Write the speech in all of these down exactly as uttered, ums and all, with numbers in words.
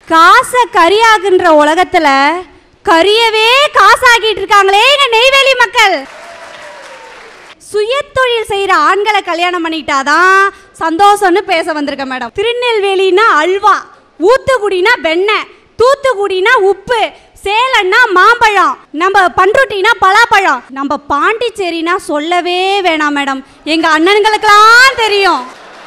காசை கரியாகுன்ற உலகத்துல கரியவே காசாக்கிட்டு இருக்காங்களே எங்க நெய்வேலி மக்கள். சுயத்தொழில் செய்யற ஆண்களை கல்யாணம் பண்ணிட்டாதான் சந்தோஷம்னு பேச வந்திருக்க மேடம். திருநெல்வேலினா அல்வா, ஊத்துக்குடினா வெண்ணெய், தூத்துக்குடினா உப்பு, சேலம்னா மாம்பழம், நம்ம பண்ருட்டினா பலாப்பழம், நம்ம பாண்டிச்சேரினா சொல்லவே வேணாம் மேடம். எங்க அண்ணன்களுக்கெல்லாம் தெரியும்.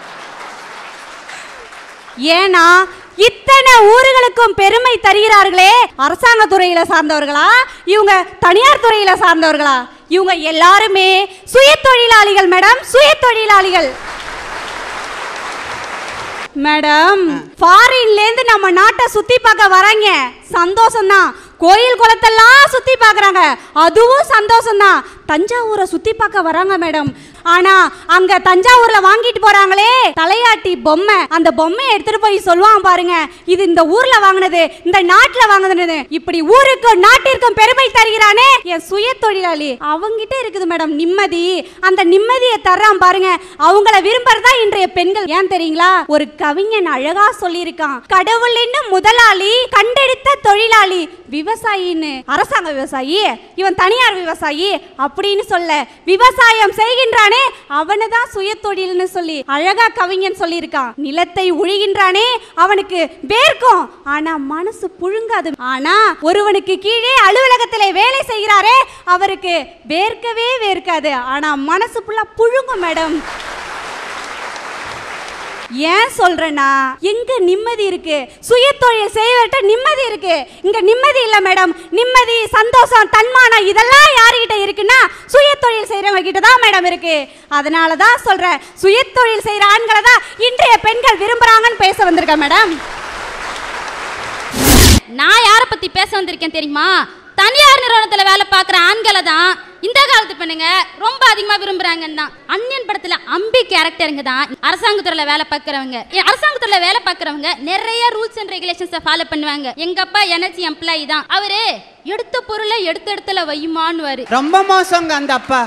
ஏன்னா இத்தனை ஊர்களுக்கும் பெருமை தருகிறார்களே, அரசாங்க துறையில சார்ந்தவர்களா இவங்க தனியார் துறையில சார்ந்தவர்களா? இவங்க எல்லாருமே சுய தொழிலாளிகள் மேடம், சுய தொழிலாளிகள் மேடம். ஃபாரின்ல இருந்து நம்ம நாட்டை சுத்தி பார்க்க வராங்க, சந்தோஷம் தான். கோயில் குளத்தெல்லாம் சுத்தி பார்க்கறாங்க, அதுவும் சந்தோஷம் தான். தஞ்சாவூரை சுத்தி பார்க்க வராங்க மேடம். ஆனா அங்க தஞ்சாவூர்ல வாங்கிட்டு போறாங்களே தலையாட்டி பொம்மை, அந்த பொம்மையை எடுத்துட்டு போய் சொல்லுவான் பாருங்க, இது இந்த ஊர்ல வாங்கினது, இந்த நாட்டுல வாங்கினது. இப்படி ஊருக்கும் நாட்டிற்கும் பெருமை தருகிறானே என் சுய தொழிலாளி, அவங்கிட்ட இருக்குது மேடம் நிம்மதி. அந்த நிம்மதியை தர்றான் பாருங்க, அவங்கள விரும்புறதா இன்றைய பெண்கள். ஏன் தெரியுங்களா? ஒரு கவிஞன் அழகா சொல்லியிருக்கான், கடவுள் என்னும் முதலாளி கண்டெடுத்த தொழிலாளி விவசாயின்னு. அரசாங்க விவசாயி இவன், தனியார் விவசாயி அப்படின்னு சொல்ல, விவசாயம் செய்கின்றானே அவனுதான் சுய தொழில்னு சொல்லி அழகா கவிஞன் சொல்லியிருக்கான். நிலத்தை உழுகின்றானே அவனுக்கு வேர்க்கும், ஆனா மனசு புழுங்காது. ஆனா ஒருவனுக்கு கீழே அலுவலகத்திலே வேலை செய்கிறாரே அவருக்கு வேர்க்கவே வேர்க்காது, ஆனா மனசு ஃபுல்லா புழுங்கும் மேடம். ஏன் சொல்றேன்னா எங்க நிம்மதி இருக்கு? சுய தொழில் செய்வர்கிட்ட நிம்மதி இருக்கு, இங்க நிம்மதி இல்ல மேடம். நிம்மதி, சந்தோஷம், தன்மானம் இதெல்லாம் யாருகிட்ட இருக்குன்னா சுய தொழில் செய்யறவங்க கிட்ட தான் மேடம் இருக்கு. அதனாலதான் சொல்றேன், சுய தொழில் செய்யற ஆண்களை தான் இன்றைய பெண்கள் விரும்புறாங்கன்னு பேச வந்திருக்கேன் மேடம். நான் யாரை பத்தி பேச வந்திருக்கேன் தெரியுமா? தனியார் நிறுவனத்துல வேலை பார்க்குற ஆண்களை தான் இந்த காலத்து பெண்ணுங்க ரொம்ப அதிகமா விரும்புறாங்கன்னு தான். அன்னியன் படத்துல அம்பி கேரக்டருங்க தான் அரசாங்கத்துறையில வேலை பார்க்குறவங்க. அரசாங்கத்துறையில வேலை பார்க்குறவங்க நிறைய ரூல்ஸ் அண்ட் ரெகுலேஷன்ஸை ஃபாலோ பண்ணுவாங்க. எங்க அப்பா எனர்ஜி எம்ப்ளாயி தான். அவரு எடுத்த பொருளை எடுத்த இடத்துல வையுமான்னு ரொம்ப மோசங்க அந்த அப்பா.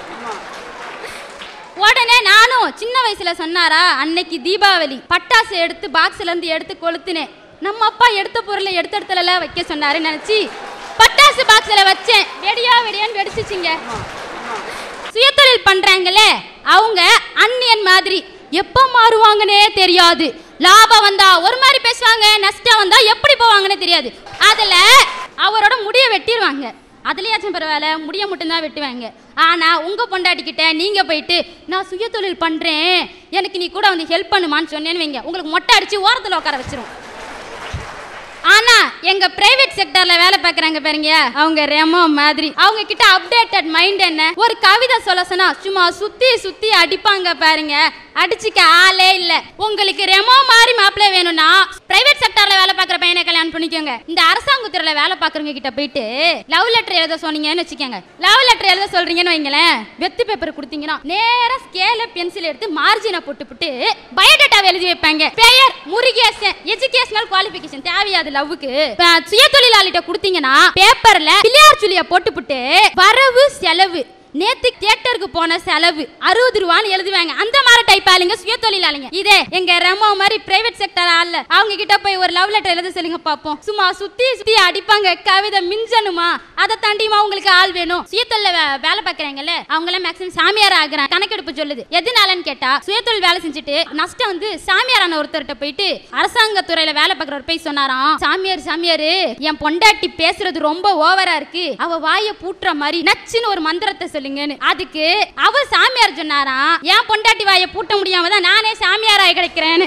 உடனே நானும் சின்ன வயசுல சொன்னாரா, அன்னைக்கு தீபாவளி பட்டாசு எடுத்து பாக்ஸ்ல இருந்து எடுத்து கொளுத்துனேன். நம்ம அப்பா எடுத்த பொருளை எடுத்த இடத்துல வைக்க சொன்னாரு நினைச்சு பட்டாசு பாக்ஸ்ல வச்சேன், வெடியா வெடியான்னு வெடிச்சிச்சிங்க. சுயதொழில் பண்றாங்களே அவங்க அன்னியன் மாதிரி எப்ப மாறுவாங்கன்னே தெரியாது. லாபம் வந்தா ஒரு மாதிரி பேசுவாங்க, நஷ்டம் வந்தா எப்படி போவாங்கன்னே தெரியாது. அதுல அவரோட முடிய வெட்டிடுவாங்க, அதுலயாச்சும் பரவாயில்ல முடிய மட்டும்தான் வெட்டுவாங்க. ஆனா உங்க பொண்டாட்டிக்கிட்ட நீங்க போயிட்டு நான் சுய தொழில் பண்றேன் எனக்கு நீ கூட வந்து ஹெல்ப் பண்ணுமான்னு சொன்னேன்னு வைங்க, உங்களுக்கு மொட்டை அடிச்சு ஓரத்துல உட்கார வச்சிரும். ஆனா எங்க பிரைவேட் செக்டர்ல வேலை பார்க்கறாங்க பாருங்க, அவங்க ரெமோ மாதிரி. அவங்க கிட்ட அப்டேட்டட் மைண்ட் என்ன? ஒரு கவிதை சொல்ல சொன்னா சும்மா சுத்தி சுத்தி அடிப்பாங்க பாருங்க, அடிச்சுக்க ஆளே இல்ல. உங்களுக்கு ரெமோ மாதிரி மாப்பிள்ளை வேணும்னா பிரைவேட் செக்டர்ல வேலை பார்க்குற பையனை கல்யாணம் பண்ணிக்கோங்க. இந்த அரசாங்கத்துறையில வேலை பார்க்குறவங்க கிட்ட போயிட்டு லவ் லெட்டர் எழுத சொன்னீங்கன்னு வச்சுக்கோங்க, லவ் லெட்டர் எழுத சொல்றீங்கன்னு வைங்களேன், வெத்து பேப்பர் கொடுத்தீங்கன்னா நேரா ஸ்கேல பென்சில் எடுத்து மார்ஜினை போட்டு போட்டு பயோடேட்டா எழுதி வைப்பாங்க. பெயர் முருகேசன், எஜுகேஷனல் குவாலிஃபிகேஷன் தேவையாது லவ்வுக்கு. சுய தொழிலாளிட்ட கொடுத்தீங்கன்னா பேப்பர்ல பிள்ளையார் சொல்லிய போட்டு போட்டு வரவு செலவு, நேத்து தியேட்டருக்கு போன செலவு அறுபது ரூபான்னு எழுதுவாங்க. அந்த மாதிரி டைப் ஆளுங்க சுய தொழிலாளிங்க. இதே எங்க ரெமோ மாதிரி பிரைவேட் செக்டர் ஆள்ல அவங்க கிட்ட போய் ஒரு லவ் லெட்டர் எழுத சொல்லுங்க பாப்போம், சும்மா சுத்தி சுத்தி அடிப்பாங்க. கவிதை மிஞ்சணுமா, அதை தாண்டியுமா உங்களுக்கு ஆள் வேணும்? சுயத்தொழில வேலை பார்க்கறாங்கல்ல அவங்க எல்லாம் மேக்ஸிமம் சாமியார் ஆகுறாங்க. கணக்கெடுப்பு சொல்லுது எதனாலன்னு கேட்டா, சுயத்தொழில் வேலை செஞ்சுட்டு நஷ்டம் வந்து சாமியாரான ஒருத்தர்கிட்ட போயிட்டு அரசாங்க துறையில வேலை பார்க்கறவர் போய் சொன்னாராம், சாமியார் சாமியாரு என் பொண்டாட்டி பேசுறது ரொம்ப ஓவரா இருக்கு, அவ வாயை பூட்டுற மாதிரி நச்சுன்னு ஒரு மந்திரத்தை சொல்லுங்கன்னு. அதுக்கு அவர் சாமியார் சொன்னாராம், என் பொண்டாட்டி வாயை பூட்ட முடியாம தான் நானே சாமியாராய் கிடைக்கிறேன்னு.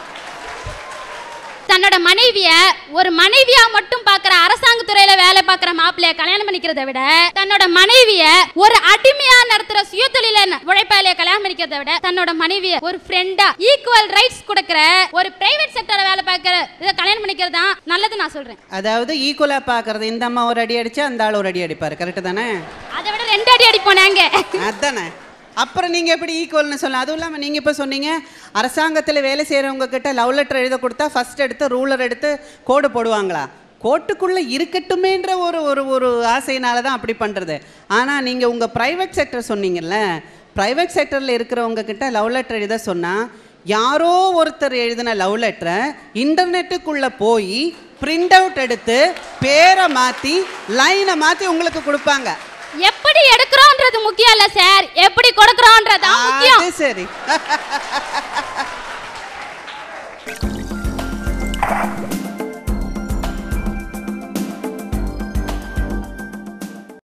தன்னோட மனைவிய ஒரு மனைவியா மட்டும் பாக்குற அரசாங்க துறையில வேலை பார்க்குற மாப்பிள்ளைய கல்யாணம் பண்ணிக்கிறத விட தன்னோட மனைவிய ஒரு அடிமையா நடத்துற சுய தொழில உழைப்பாளிய கல்யாணம் பண்ணிக்கிறத விட தன்னோட மனைவிய ஒரு ஃப்ரெண்டா ஈக்குவல் ரைட்ஸ் கொடுக்கிற ஒரு பிரைவேட் செக்டர்ல வேலை பார்க்குற இதை கல்யாணம் பண்ணிக்கிறது தான் நல்லது நான் சொல்றேன். அதாவது ஈக்குவலா பாக்குறது, இந்த அம்மா ஒரு அடி அடிச்சா அந்த ஆள் ஒரு அடி அடிப்பாரு, கரெக்ட் தானே? அதை விட ரெண்டு அடி அடிப்போம் நாங்க. அதானே, அப்புறம் நீங்கள் எப்படி ஈக்குவல்னு சொல்லலாம்? அதுவும் இல்லாமல் நீங்கள் இப்போ சொன்னீங்க அரசாங்கத்தில் வேலை செய்கிறவங்க கிட்ட லவ் லெட்டர் எழுத கொடுத்தா ஃபஸ்ட் எடுத்து ரூலர் எடுத்து கோடு போடுவாங்களா? கோட்டுக்குள்ளே இருக்கட்டுமேன்ற ஒரு ஒரு ஒரு ஆசையினால தான் அப்படி பண்ணுறது. ஆனால் நீங்கள் உங்கள் ப்ரைவேட் செக்டர் சொன்னீங்கல்ல, ப்ரைவேட் செக்டரில் இருக்கிறவங்க கிட்ட லவ் லெட்டர் எழுத சொன்னால் யாரோ ஒருத்தர் எழுதின லவ் லெட்டரை இன்டர்நெட்டுக்குள்ள போய் பிரிண்ட் அவுட் எடுத்து பேரை மாத்தி லைனை மாத்தி உங்களுக்கு கொடுப்பாங்க. எப்படி எடுக்கிறோம்ன்றது முக்கியம் இல்ல சார், எப்படி கொடுக்கறோம்ன்றது தான் முக்கியம். சரி